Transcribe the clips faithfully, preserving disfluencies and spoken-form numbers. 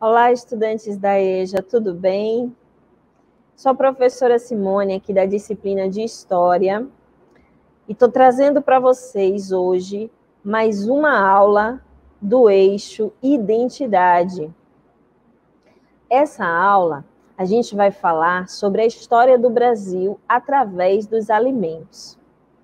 Olá, estudantes da EJA, tudo bem? Sou a professora Simone, aqui da disciplina de História, e estou trazendo para vocês hoje mais uma aula do eixo Identidade. Essa aula, a gente vai falar sobre a história do Brasil através dos alimentos.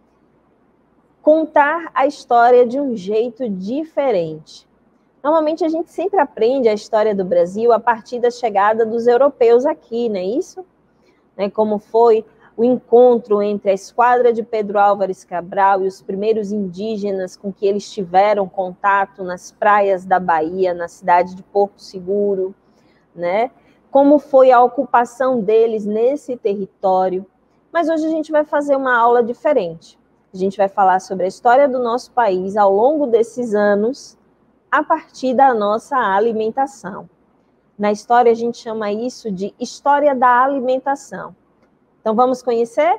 Contar a história de um jeito diferente. Normalmente a gente sempre aprende a história do Brasil a partir da chegada dos europeus aqui, não é isso? Né, como foi o encontro entre a esquadra de Pedro Álvares Cabral e os primeiros indígenas com que eles tiveram contato nas praias da Bahia, na cidade de Porto Seguro, né? Como foi a ocupação deles nesse território. Mas hoje a gente vai fazer uma aula diferente. A gente vai falar sobre a história do nosso país ao longo desses anos, a partir da nossa alimentação. Na história, a gente chama isso de história da alimentação. Então, vamos conhecer?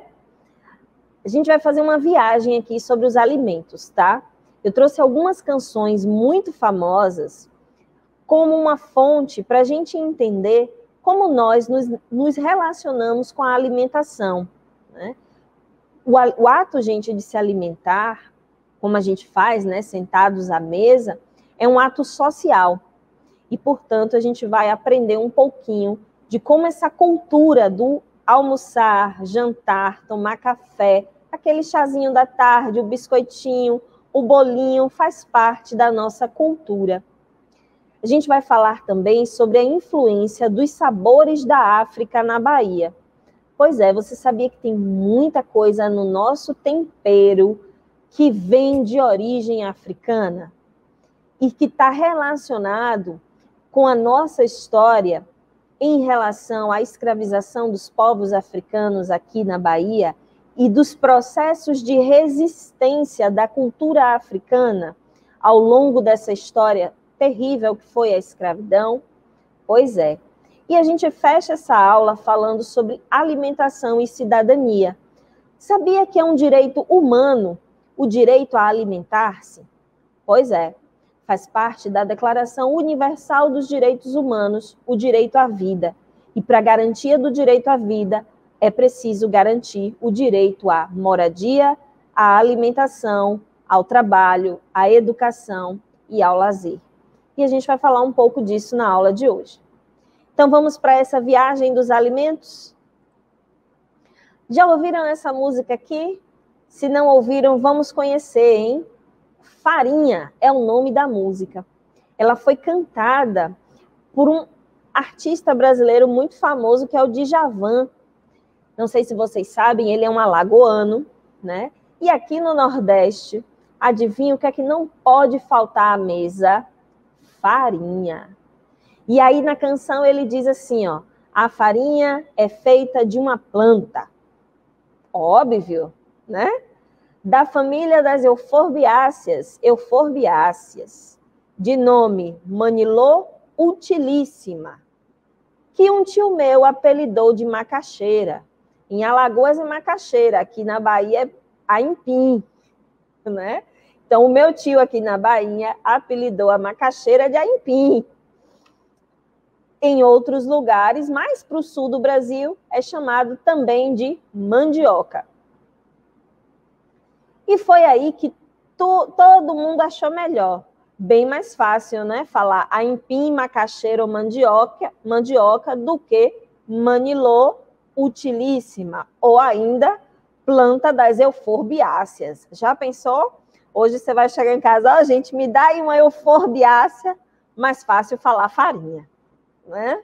A gente vai fazer uma viagem aqui sobre os alimentos, tá? Eu trouxe algumas canções muito famosas como uma fonte para a gente entender como nós nos, nos relacionamos com a alimentação, né? O, o ato, gente, de se alimentar, como a gente faz, né, sentados à mesa, é um ato social. E, portanto, a gente vai aprender um pouquinho de como essa cultura do almoçar, jantar, tomar café, aquele chazinho da tarde, o biscoitinho, o bolinho, faz parte da nossa cultura. A gente vai falar também sobre a influência dos sabores da África na Bahia. Pois é, você sabia que tem muita coisa no nosso tempero que vem de origem africana? E que está relacionado com a nossa história em relação à escravização dos povos africanos aqui na Bahia e dos processos de resistência da cultura africana ao longo dessa história terrível que foi a escravidão? Pois é. E a gente fecha essa aula falando sobre alimentação e cidadania. Sabia que é um direito humano o direito a alimentar-se? Pois é. Faz parte da Declaração Universal dos Direitos Humanos, o direito à vida. E para a garantia do direito à vida, é preciso garantir o direito à moradia, à alimentação, ao trabalho, à educação e ao lazer. E a gente vai falar um pouco disso na aula de hoje. Então vamos para essa viagem dos alimentos? Já ouviram essa música aqui? Se não ouviram, vamos conhecer, hein? Farinha é o nome da música. Ela foi cantada por um artista brasileiro muito famoso, que é o Djavan. Não sei se vocês sabem, ele é um alagoano, né? E aqui no Nordeste, adivinha o que é que não pode faltar à mesa? Farinha. E aí na canção ele diz assim, ó, a farinha é feita de uma planta. Óbvio, né? Da família das euforbiáceas, euforbiáceas, de nome Manilô utilíssima, que um tio meu apelidou de macaxeira. Em Alagoas é macaxeira, aqui na Bahia é aipim, né? Então o meu tio aqui na Bahia apelidou a macaxeira de aipim. Em outros lugares, mais para o sul do Brasil, é chamado também de mandioca. E foi aí que to, todo mundo achou melhor. Bem mais fácil, né? Falar aipim, macaxeira ou mandioca, mandioca do que manilô utilíssima, ou ainda planta das euforbiáceas. Já pensou? Hoje você vai chegar em casa, ó, oh, gente, me dá aí uma euforbiácea, mais fácil falar farinha, né?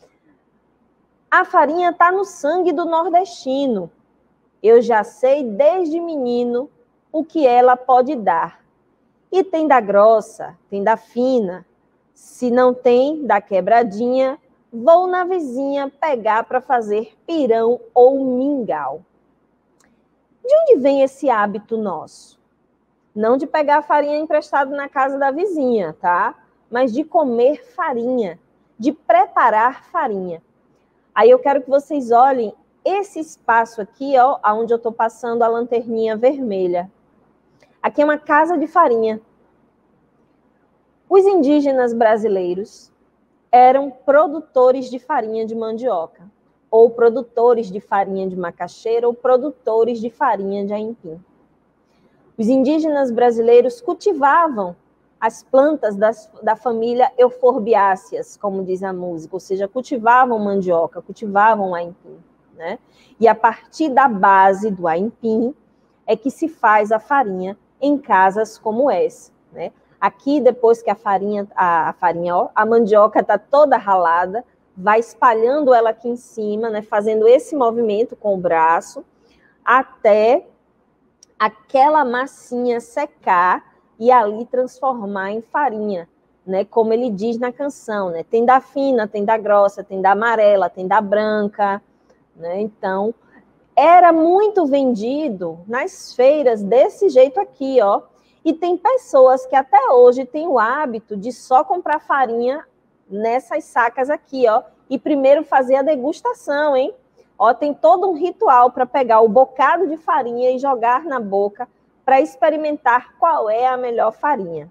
A farinha está no sangue do nordestino. Eu já sei desde menino o que ela pode dar. E tem da grossa, tem da fina. Se não tem, da quebradinha, vou na vizinha pegar para fazer pirão ou mingau. De onde vem esse hábito nosso? Não de pegar farinha emprestada na casa da vizinha, tá? Mas de comer farinha, de preparar farinha. Aí eu quero que vocês olhem esse espaço aqui, ó, onde eu estou passando a lanterninha vermelha. Aqui é uma casa de farinha. Os indígenas brasileiros eram produtores de farinha de mandioca, ou produtores de farinha de macaxeira, ou produtores de farinha de aipim. Os indígenas brasileiros cultivavam as plantas das, da família euforbiáceas, como diz a música, ou seja, cultivavam mandioca, cultivavam aipim, né? E a partir da base do aipim é que se faz a farinha em casas como essa, né? Aqui, depois que a farinha, a, a farinha, ó, a mandioca está toda ralada, vai espalhando ela aqui em cima, né? Fazendo esse movimento com o braço, até aquela massinha secar e ali transformar em farinha, né? Como ele diz na canção, né? Tem da fina, tem da grossa, tem da amarela, tem da branca, né? Então, era muito vendido nas feiras desse jeito aqui, ó. E tem pessoas que até hoje têm o hábito de só comprar farinha nessas sacas aqui, ó, e primeiro fazer a degustação, hein? Ó, tem todo um ritual para pegar o bocado de farinha e jogar na boca para experimentar qual é a melhor farinha.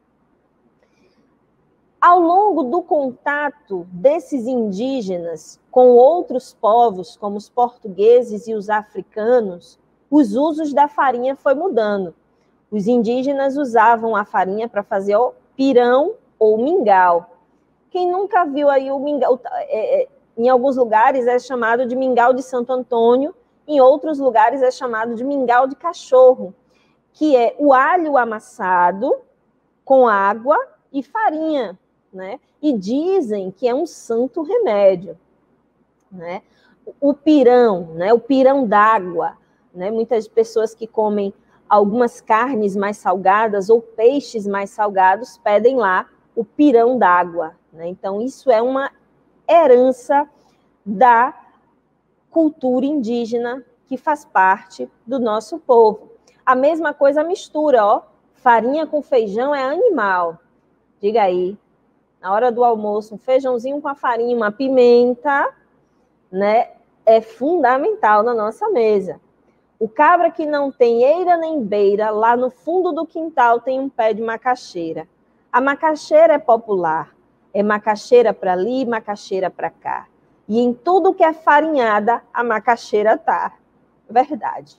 Ao longo do contato desses indígenas com outros povos, como os portugueses e os africanos, os usos da farinha foi mudando. Os indígenas usavam a farinha para fazer o pirão ou mingau. Quem nunca viu aí o mingau, é, é, em alguns lugares é chamado de mingau de Santo Antônio, em outros lugares é chamado de mingau de cachorro, que é o alho amassado com água e farinha, né? E dizem que é um santo remédio, né? O pirão, né? O pirão d'água, né? Muitas pessoas que comem algumas carnes mais salgadas ou peixes mais salgados pedem lá o pirão d'água, né? Então, isso é uma herança da cultura indígena que faz parte do nosso povo. A mesma coisa a mistura, ó. Farinha com feijão é animal. Diga aí, na hora do almoço, um feijãozinho com a farinha, uma pimenta, né? É fundamental na nossa mesa. O cabra que não tem eira nem beira, lá no fundo do quintal tem um pé de macaxeira. A macaxeira é popular. É macaxeira para ali, macaxeira para cá. E em tudo que é farinhada, a macaxeira tá. Verdade.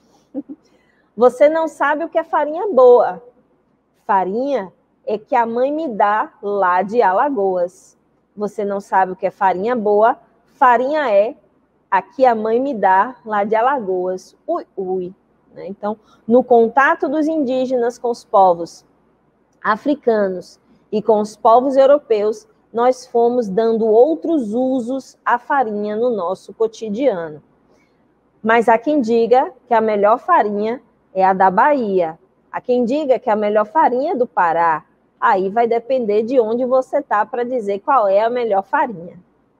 Você não sabe o que é farinha boa. Farinha é que a mãe me dá lá de Alagoas. Você não sabe o que é farinha boa. Farinha é a que a mãe me dá lá de Alagoas. Ui, ui. Então, no contato dos indígenas com os povos africanos e com os povos europeus, nós fomos dando outros usos à farinha no nosso cotidiano. Mas há quem diga que a melhor farinha é a da Bahia. Há quem diga que a melhor farinha é do Pará. Aí vai depender de onde você está para dizer qual é a melhor farinha.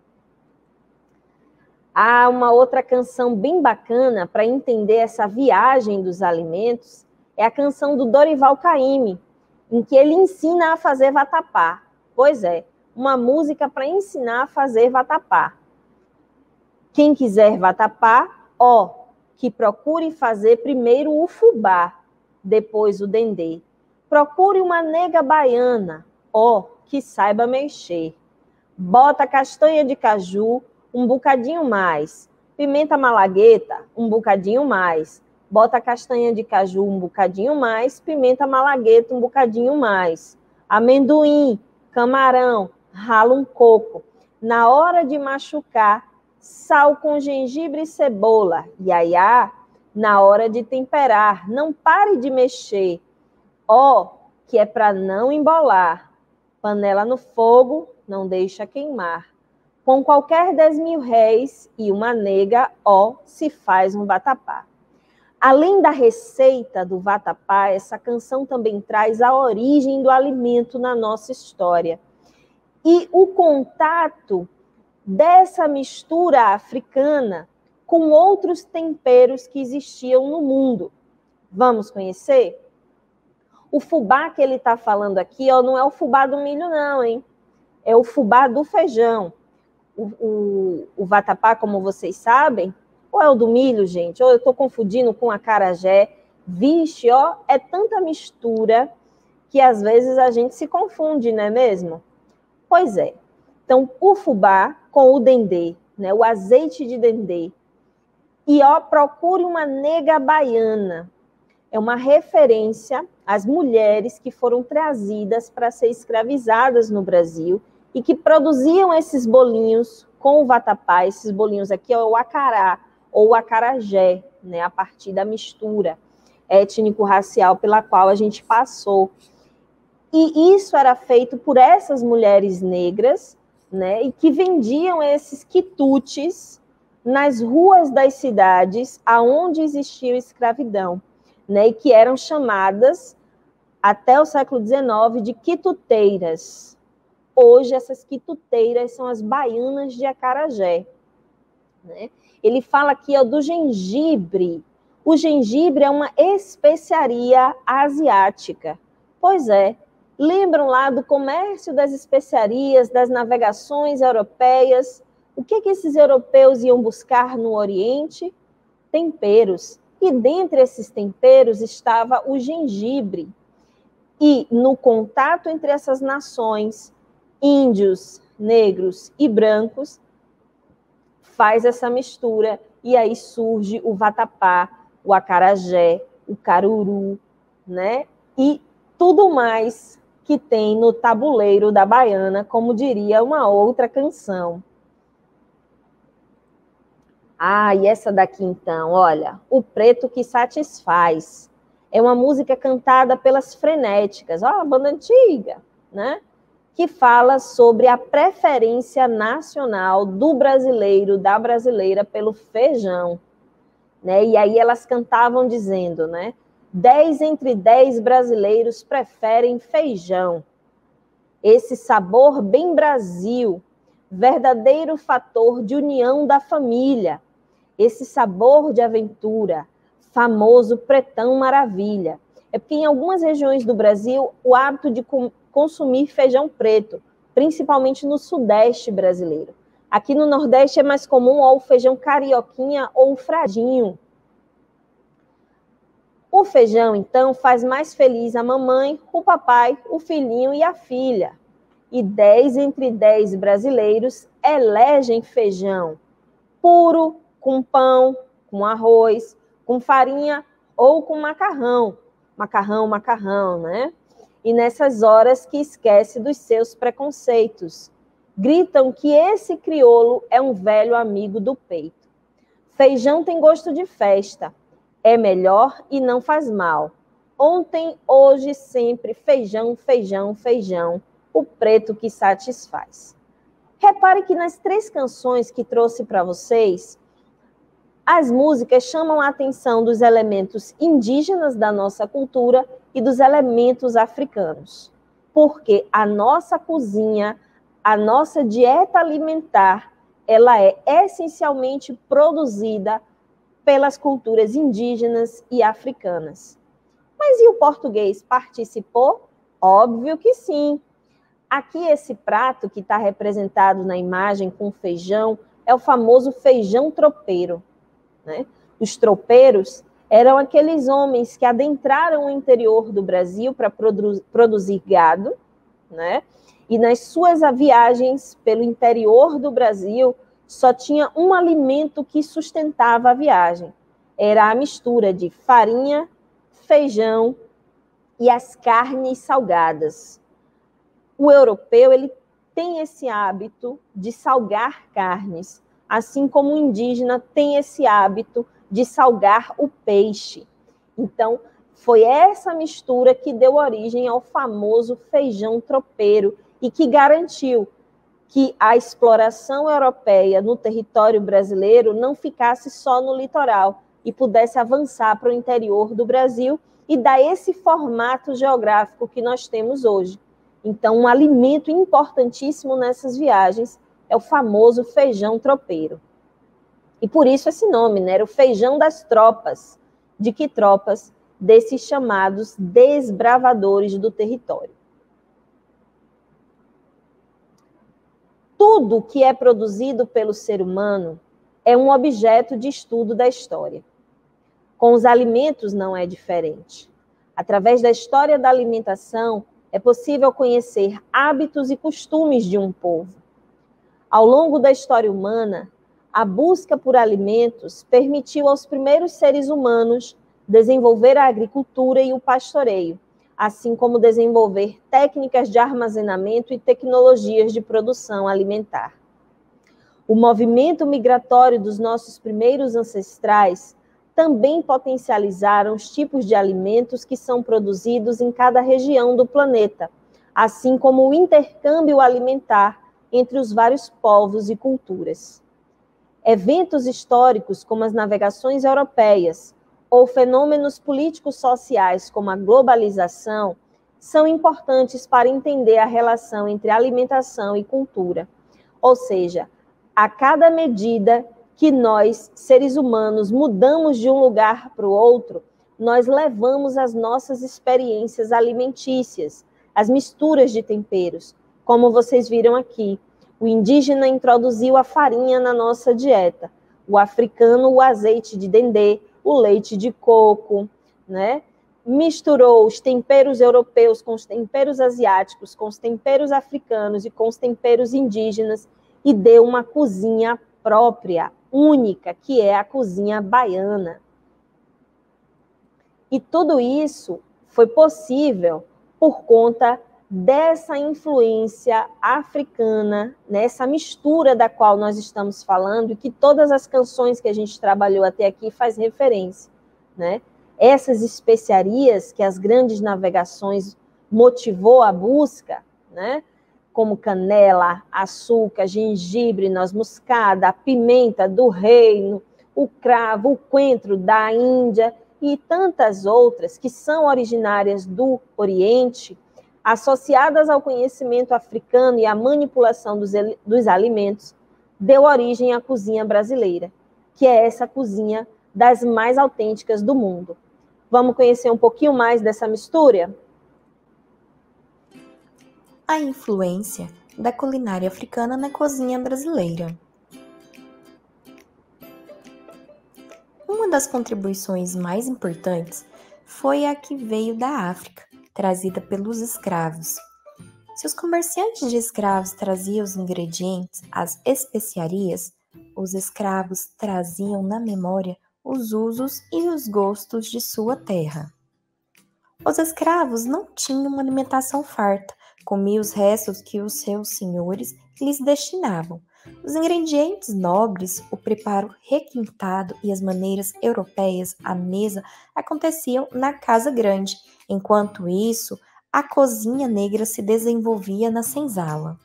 Há uma outra canção bem bacana para entender essa viagem dos alimentos, é a canção do Dorival Caymmi, em que ele ensina a fazer vatapá. Pois é, uma música para ensinar a fazer vatapá. Quem quiser vatapá, ó, que procure fazer primeiro o fubá, depois o dendê. Procure uma nega baiana, ó, que saiba mexer. Bota castanha de caju, um bocadinho mais. Pimenta malagueta, um bocadinho mais. Bota castanha de caju, um bocadinho mais. Pimenta malagueta, um bocadinho mais. Amendoim, camarão, rala um coco. Na hora de machucar, sal com gengibre e cebola. Iaiá, na hora de temperar, não pare de mexer. Ó, que é para não embolar. Panela no fogo, não deixa queimar. Com qualquer dez mil réis e uma nega, ó, se faz um vatapá. Além da receita do vatapá, essa canção também traz a origem do alimento na nossa história. E o contato dessa mistura africana com outros temperos que existiam no mundo. Vamos conhecer? O fubá que ele está falando aqui, ó, não é o fubá do milho, não, hein? É o fubá do feijão. O, o, o vatapá, como vocês sabem, ou é o do milho, gente, ou eu estou confundindo com acarajé. Vixe, ó, é tanta mistura que às vezes a gente se confunde, não é mesmo? Pois é. Então, o fubá com o dendê, né, o azeite de dendê. E ó, procure uma nega baiana. É uma referência às mulheres que foram trazidas para ser escravizadas no Brasil e que produziam esses bolinhos com o vatapá. Esses bolinhos aqui é o acará ou o acarajé, né, a partir da mistura étnico-racial pela qual a gente passou. E isso era feito por essas mulheres negras, né, e que vendiam esses quitutes nas ruas das cidades aonde existia escravidão, né, e que eram chamadas, até o século dezenove, de quituteiras. Hoje, essas quituteiras são as baianas de acarajé. Né? Ele fala aqui ó, do gengibre. O gengibre é uma especiaria asiática. Pois é, lembram lá do comércio das especiarias, das navegações europeias? O que, que esses europeus iam buscar no Oriente? Temperos. E dentre esses temperos estava o gengibre. E no contato entre essas nações, índios, negros e brancos, faz essa mistura e aí surge o vatapá, o acarajé, o caruru, né? E tudo mais que tem no tabuleiro da baiana, como diria uma outra canção. Ah, e essa daqui então, olha, O Preto que Satisfaz. É uma música cantada pelas Frenéticas, ó, uma banda antiga, né? Que fala sobre a preferência nacional do brasileiro, da brasileira, pelo feijão. Né? E aí elas cantavam dizendo, né? Dez entre dez brasileiros preferem feijão. Esse sabor bem Brasil, verdadeiro fator de união da família. Esse sabor de aventura, famoso pretão maravilha. É porque em algumas regiões do Brasil, o hábito de consumir feijão preto, principalmente no sudeste brasileiro. Aqui no nordeste é mais comum ó, o feijão carioquinha ou o fradinho. O feijão, então, faz mais feliz a mamãe, o papai, o filhinho e a filha. E dez entre dez brasileiros elegem feijão puro, com pão, com arroz, com farinha ou com macarrão. Macarrão, macarrão, né? E nessas horas que esquece dos seus preconceitos. Gritam que esse crioulo é um velho amigo do peito. Feijão tem gosto de festa. É melhor e não faz mal. Ontem, hoje, sempre, feijão, feijão, feijão. O preto que satisfaz. Repare que nas três canções que trouxe para vocês, as músicas chamam a atenção dos elementos indígenas da nossa cultura e dos elementos africanos. Porque a nossa cozinha, a nossa dieta alimentar, ela é essencialmente produzida pelas culturas indígenas e africanas. Mas e o português participou? Óbvio que sim. Aqui esse prato que está representado na imagem com feijão é o famoso feijão tropeiro. Né? Os tropeiros eram aqueles homens que adentraram o interior do Brasil para produ- produzir gado, né? E nas suas viagens pelo interior do Brasil, só tinha um alimento que sustentava a viagem. Era a mistura de farinha, feijão e as carnes salgadas. O europeu ele tem esse hábito de salgar carnes, assim como o indígena tem esse hábito de salgar o peixe. Então, foi essa mistura que deu origem ao famoso feijão tropeiro e que garantiu que a exploração europeia no território brasileiro não ficasse só no litoral e pudesse avançar para o interior do Brasil e dar esse formato geográfico que nós temos hoje. Então, um alimento importantíssimo nessas viagens é o famoso feijão tropeiro. E por isso esse nome, né? Era o feijão das tropas. De que tropas? Desses chamados desbravadores do território. Tudo que é produzido pelo ser humano é um objeto de estudo da história. Com os alimentos não é diferente. Através da história da alimentação, é possível conhecer hábitos e costumes de um povo. Ao longo da história humana, a busca por alimentos permitiu aos primeiros seres humanos desenvolver a agricultura e o pastoreio, assim como desenvolver técnicas de armazenamento e tecnologias de produção alimentar. O movimento migratório dos nossos primeiros ancestrais também potencializaram os tipos de alimentos que são produzidos em cada região do planeta, assim como o intercâmbio alimentar entre os vários povos e culturas. Eventos históricos como as navegações europeias ou fenômenos políticos sociais como a globalização são importantes para entender a relação entre alimentação e cultura. Ou seja, a cada medida que nós, seres humanos, mudamos de um lugar para o outro, nós levamos as nossas experiências alimentícias, as misturas de temperos. Como vocês viram aqui, o indígena introduziu a farinha na nossa dieta, o africano o azeite de dendê, o leite de coco, né? Misturou os temperos europeus com os temperos asiáticos, com os temperos africanos e com os temperos indígenas e deu uma cozinha própria, única, que é a cozinha baiana. E tudo isso foi possível por conta dessa influência africana, nessa mistura da qual nós estamos falando e que todas as canções que a gente trabalhou até aqui faz referência, né? Essas especiarias que as grandes navegações motivou a busca, né? Como canela, açúcar, gengibre, noz moscada, a pimenta do reino, o cravo, o coentro da Índia e tantas outras que são originárias do Oriente, associadas ao conhecimento africano e à manipulação dos, dos alimentos, deu origem à cozinha brasileira, que é essa cozinha das mais autênticas do mundo. Vamos conhecer um pouquinho mais dessa mistura? A influência da culinária africana na cozinha brasileira. Uma das contribuições mais importantes foi a que veio da África, trazida pelos escravos. Se os comerciantes de escravos traziam os ingredientes, as especiarias, os escravos traziam na memória os usos e os gostos de sua terra. Os escravos não tinham uma alimentação farta, comiam os restos que os seus senhores lhes destinavam. Os ingredientes nobres, o preparo requintado e as maneiras europeias à mesa aconteciam na casa grande. Enquanto isso, a cozinha negra se desenvolvia na senzala.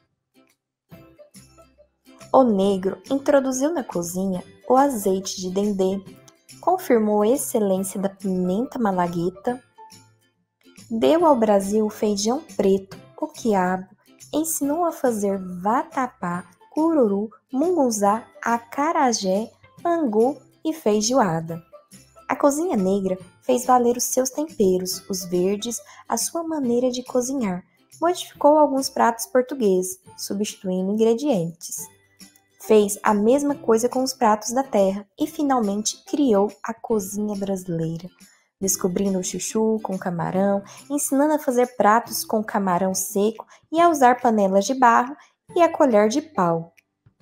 O negro introduziu na cozinha o azeite de dendê, confirmou a excelência da pimenta malagueta, deu ao Brasil o feijão preto, o quiabo, ensinou a fazer vatapá, cururu, mungunzá, acarajé, angu e feijoada. A cozinha negra fez valer os seus temperos, os verdes, a sua maneira de cozinhar, modificou alguns pratos portugueses, substituindo ingredientes. Fez a mesma coisa com os pratos da terra e finalmente criou a cozinha brasileira, descobrindo o chuchu com camarão, ensinando a fazer pratos com camarão seco e a usar panelas de barro e a colher de pau.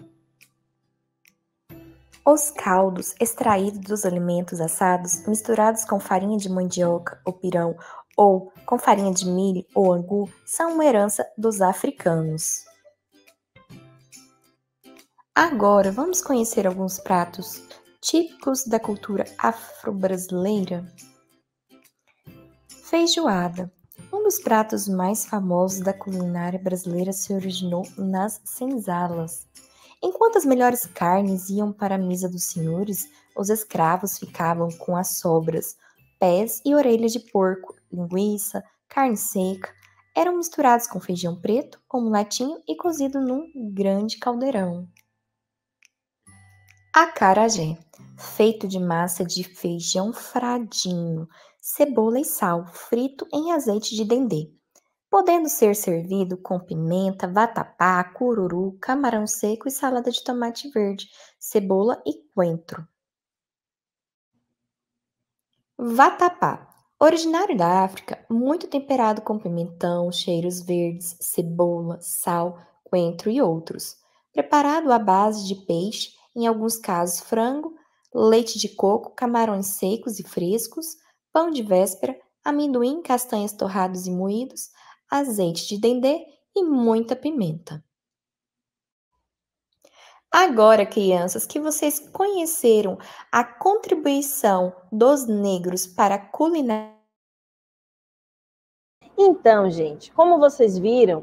Os caldos extraídos dos alimentos assados, misturados com farinha de mandioca ou pirão ou com farinha de milho ou angu, são uma herança dos africanos. Agora vamos conhecer alguns pratos típicos da cultura afro-brasileira. Feijoada. Um dos pratos mais famosos da culinária brasileira se originou nas senzalas. Enquanto as melhores carnes iam para a mesa dos senhores, os escravos ficavam com as sobras, pés e orelhas de porco, linguiça, carne seca, eram misturados com feijão preto ou mulatinho e cozido num grande caldeirão. Acarajé, feito de massa de feijão fradinho, cebola e sal, frito em azeite de dendê, podendo ser servido com pimenta, vatapá, cururu, camarão seco e salada de tomate verde, cebola e coentro. Vatapá, originário da África, muito temperado com pimentão, cheiros verdes, cebola, sal, coentro e outros. preparado à base de peixe, em alguns casos frango, leite de coco, camarões secos e frescos, pão de véspera, amendoim, castanhas torrados e moídos, azeite de dendê e muita pimenta. Agora, crianças, que vocês conheceram a contribuição dos negros para a culinária. Então, gente, como vocês viram,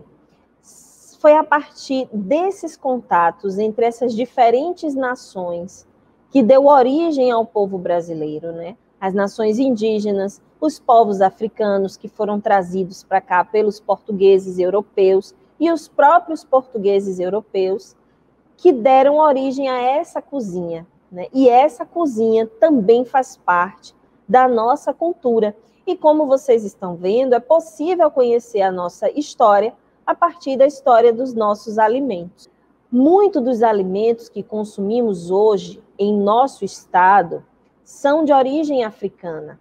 foi a partir desses contatos entre essas diferentes nações que deu origem ao povo brasileiro, né? As nações indígenas, os povos africanos que foram trazidos para cá pelos portugueses europeus e os próprios portugueses europeus que deram origem a essa cozinha, né? E essa cozinha também faz parte da nossa cultura. E como vocês estão vendo, é possível conhecer a nossa história a partir da história dos nossos alimentos. Muitos dos alimentos que consumimos hoje em nosso estado são de origem africana.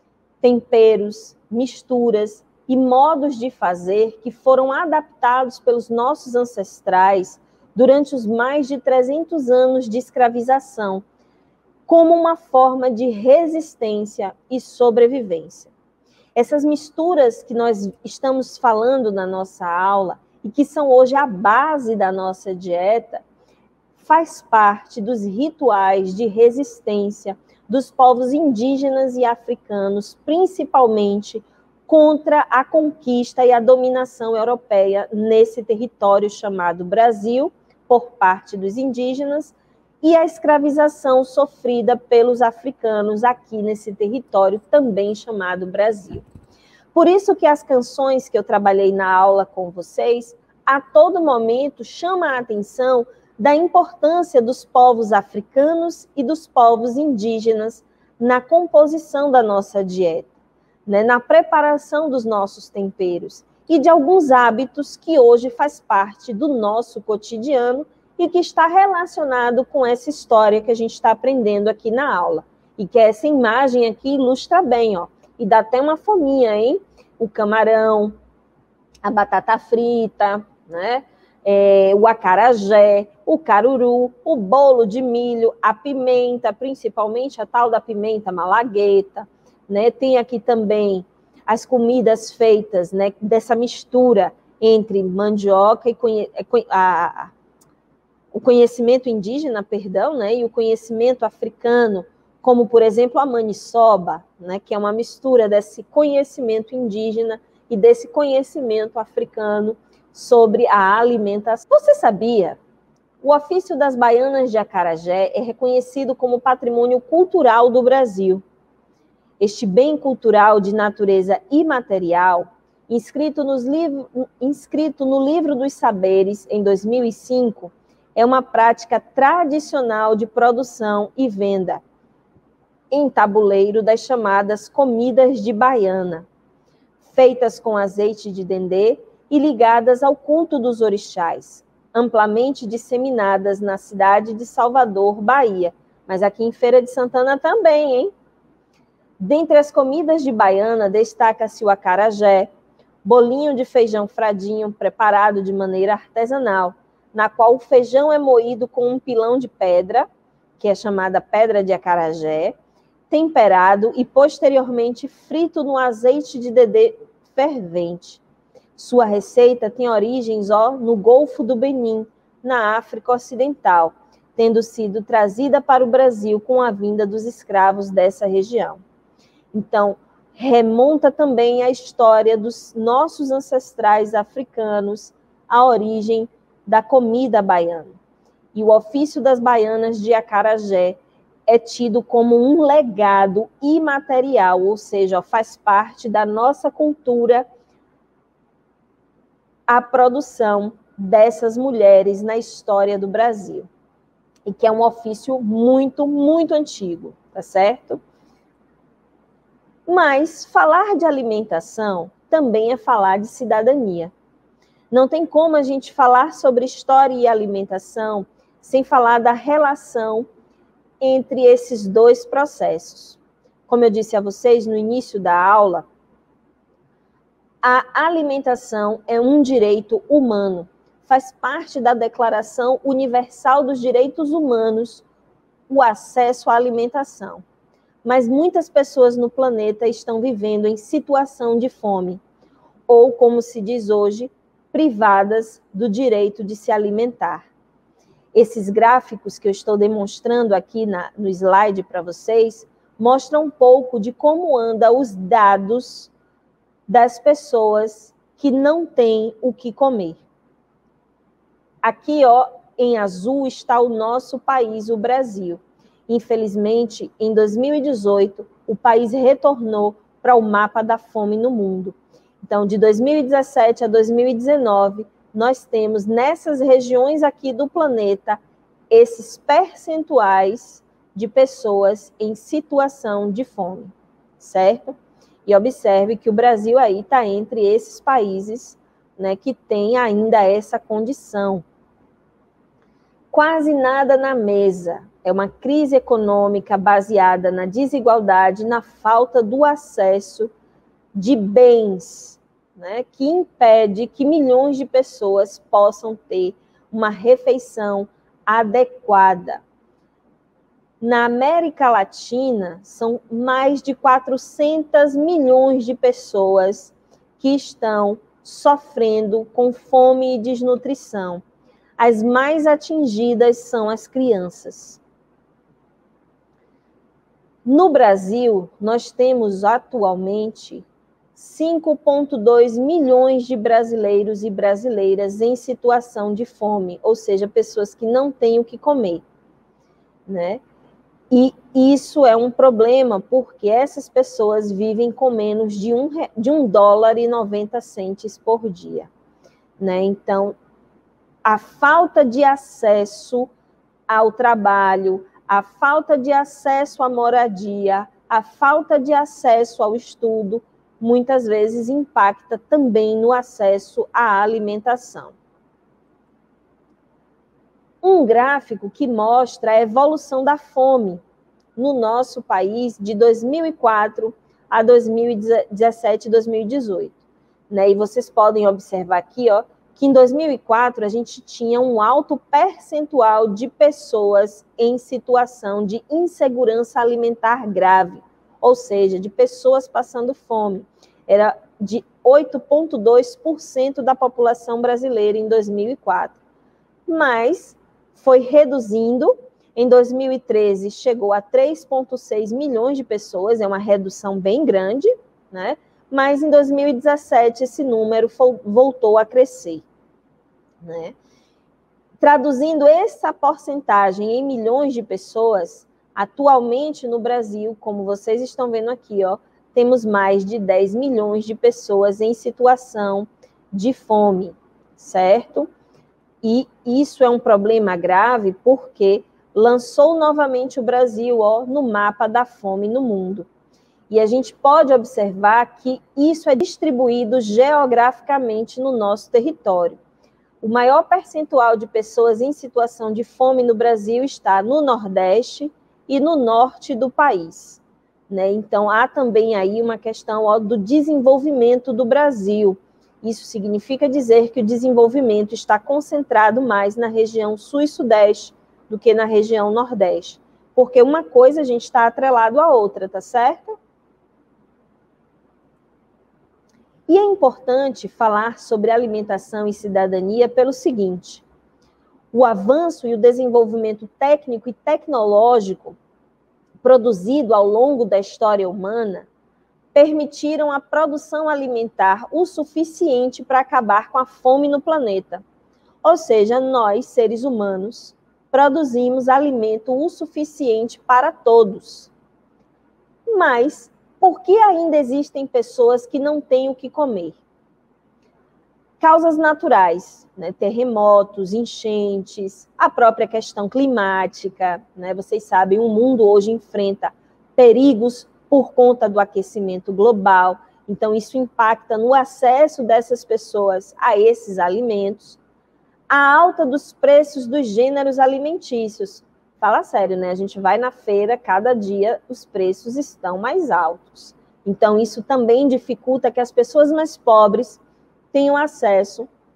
Temperos, misturas e modos de fazer que foram adaptados pelos nossos ancestrais durante os mais de trezentos anos de escravização, como uma forma de resistência e sobrevivência. Essas misturas que nós estamos falando na nossa aula e que são hoje a base da nossa dieta, faz parte dos rituais de resistência dos povos indígenas e africanos, principalmente contra a conquista e a dominação europeia nesse território chamado Brasil, por parte dos indígenas, e a escravização sofrida pelos africanos aqui nesse território também chamado Brasil. Por isso que as canções que eu trabalhei na aula com vocês, a todo momento chamam a atenção da importância dos povos africanos e dos povos indígenas na composição da nossa dieta, né, na preparação dos nossos temperos e de alguns hábitos que hoje faz parte do nosso cotidiano e que está relacionado com essa história que a gente está aprendendo aqui na aula. E que essa imagem aqui ilustra bem, ó, e dá até uma fominha, hein? O camarão, a batata frita, né? É, o acarajé, o caruru, o bolo de milho, a pimenta, principalmente a tal da pimenta malagueta, né? Tem aqui também as comidas feitas, né, dessa mistura entre mandioca e conhe a, o conhecimento indígena, perdão, né, e o conhecimento africano, como, por exemplo, a maniçoba, né, que é uma mistura desse conhecimento indígena e desse conhecimento africano sobre a alimentação. Você sabia? O ofício das baianas de acarajé é reconhecido como patrimônio cultural do Brasil. Este bem cultural de natureza imaterial, inscrito, nos livro, inscrito no Livro dos Saberes em dois mil e cinco, é uma prática tradicional de produção e venda em tabuleiro das chamadas comidas de baiana, feitas com azeite de dendê e ligadas ao culto dos orixás, amplamente disseminadas na cidade de Salvador, Bahia, mas aqui em Feira de Santana também, hein? Dentre as comidas de baiana, destaca-se o acarajé, bolinho de feijão fradinho preparado de maneira artesanal, na qual o feijão é moído com um pilão de pedra, que é chamada pedra de acarajé, temperado e posteriormente frito no azeite de dendê fervente. Sua receita tem origens ó, no Golfo do Benim, na África Ocidental, tendo sido trazida para o Brasil com a vinda dos escravos dessa região. Então, remonta também a história dos nossos ancestrais africanos, a origem da comida baiana. E o ofício das baianas de acarajé é tido como um legado imaterial, ou seja, faz parte da nossa cultura a produção dessas mulheres na história do Brasil. E que é um ofício muito, muito antigo, tá certo? Mas falar de alimentação também é falar de cidadania. Não tem como a gente falar sobre história e alimentação sem falar da relação entre esses dois processos. Como eu disse a vocês no início da aula, a alimentação é um direito humano, faz parte da Declaração Universal dos Direitos Humanos o acesso à alimentação. Mas muitas pessoas no planeta estão vivendo em situação de fome, ou, como se diz hoje, privadas do direito de se alimentar. Esses gráficos que eu estou demonstrando aqui na, no slide para vocês mostram um pouco de como andam os dados das pessoas que não têm o que comer. Aqui, ó, em azul está o nosso país, o Brasil. Infelizmente, em dois mil e dezoito, o país retornou para o mapa da fome no mundo. Então, de dois mil e dezessete a dois mil e dezenove, nós temos nessas regiões aqui do planeta esses percentuais de pessoas em situação de fome, certo? E observe que o Brasil aí está entre esses países, né, que tem ainda essa condição. Quase nada na mesa. É uma crise econômica baseada na desigualdade, na falta do acesso de bens, né, que impede que milhões de pessoas possam ter uma refeição adequada. Na América Latina, são mais de quatrocentos milhões de pessoas que estão sofrendo com fome e desnutrição. As mais atingidas são as crianças. No Brasil, nós temos atualmente cinco vírgula dois milhões de brasileiros e brasileiras em situação de fome, ou seja, pessoas que não têm o que comer, né? E isso é um problema, porque essas pessoas vivem com menos de um, de um dólar e noventa centes por dia, né? Então, a falta de acesso ao trabalho, a falta de acesso à moradia, a falta de acesso ao estudo, muitas vezes impacta também no acesso à alimentação. Um gráfico que mostra a evolução da fome no nosso país de dois mil e quatro a dois mil e dezessete, dois mil e dezoito. Né? E vocês podem observar aqui, ó, que em dois mil e quatro a gente tinha um alto percentual de pessoas em situação de insegurança alimentar grave, ou seja, de pessoas passando fome. Era de oito vírgula dois por cento da população brasileira em dois mil e quatro. Mas foi reduzindo. Em dois mil e treze, chegou a três vírgula seis milhões de pessoas, é uma redução bem grande, né? Mas em dois mil e dezessete esse número voltou a crescer, né? Traduzindo essa porcentagem em milhões de pessoas, atualmente no Brasil, como vocês estão vendo aqui, ó, temos mais de dez milhões de pessoas em situação de fome, certo? E isso é um problema grave porque lançou novamente o Brasil, ó, no mapa da fome no mundo. E a gente pode observar que isso é distribuído geograficamente no nosso território. O maior percentual de pessoas em situação de fome no Brasil está no Nordeste e no Norte do país, né? Então, há também aí uma questão, ó, do desenvolvimento do Brasil. Isso significa dizer que o desenvolvimento está concentrado mais na região Sul e Sudeste do que na região Nordeste. Porque uma coisa a gente está atrelado à outra, tá certo? E é importante falar sobre alimentação e cidadania pelo seguinte: o avanço e o desenvolvimento técnico e tecnológico produzido ao longo da história humana permitiram a produção alimentar o suficiente para acabar com a fome no planeta. Ou seja, nós, seres humanos, produzimos alimento o suficiente para todos. Mas por que ainda existem pessoas que não têm o que comer? Causas naturais, né? Terremotos, enchentes, a própria questão climática, né? Vocês sabem, o mundo hoje enfrenta perigos por conta do aquecimento global, então isso impacta no acesso dessas pessoas a esses alimentos. A alta dos preços dos gêneros alimentícios. Fala sério, né? A gente vai na feira, cada dia os preços estão mais altos. Então, isso também dificulta que as pessoas mais pobres tenham acesso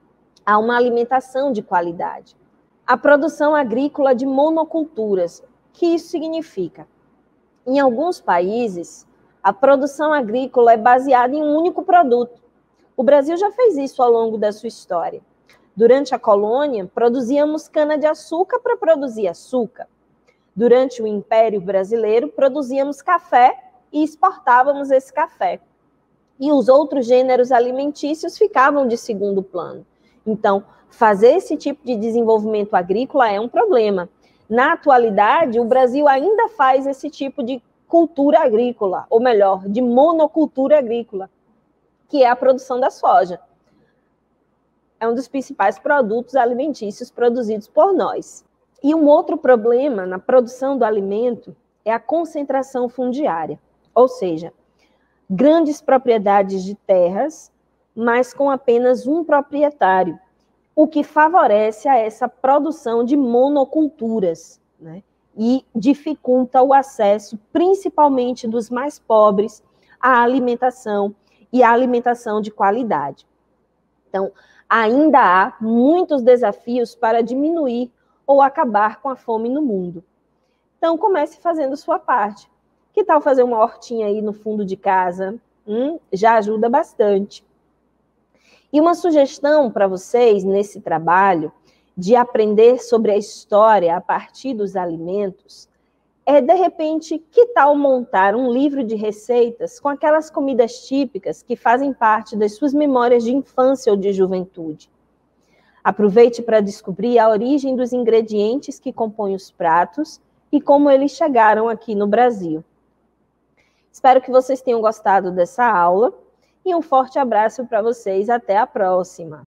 a uma alimentação de qualidade. A produção agrícola de monoculturas. O que isso significa? Em alguns países, a produção agrícola é baseada em um único produto. O Brasil já fez isso ao longo da sua história. Durante a colônia, produzíamos cana-de-açúcar para produzir açúcar. Durante o Império Brasileiro, produzíamos café e exportávamos esse café. E os outros gêneros alimentícios ficavam de segundo plano. Então, fazer esse tipo de desenvolvimento agrícola é um problema. Na atualidade, o Brasil ainda faz esse tipo de cultura agrícola, ou melhor, de monocultura agrícola, que é a produção da soja. É um dos principais produtos alimentícios produzidos por nós. E um outro problema na produção do alimento é a concentração fundiária, ou seja, grandes propriedades de terras, mas com apenas um proprietário, o que favorece a essa produção de monoculturas, né? E dificulta o acesso, principalmente dos mais pobres, à alimentação e à alimentação de qualidade. Então, ainda há muitos desafios para diminuir ou acabar com a fome no mundo. Então, comece fazendo sua parte. Que tal fazer uma hortinha aí no fundo de casa? Hum, já ajuda bastante. E uma sugestão para vocês nesse trabalho de aprender sobre a história a partir dos alimentos é, de repente, que tal montar um livro de receitas com aquelas comidas típicas que fazem parte das suas memórias de infância ou de juventude? Aproveite para descobrir a origem dos ingredientes que compõem os pratos e como eles chegaram aqui no Brasil. Espero que vocês tenham gostado dessa aula e um forte abraço para vocês. Até a próxima!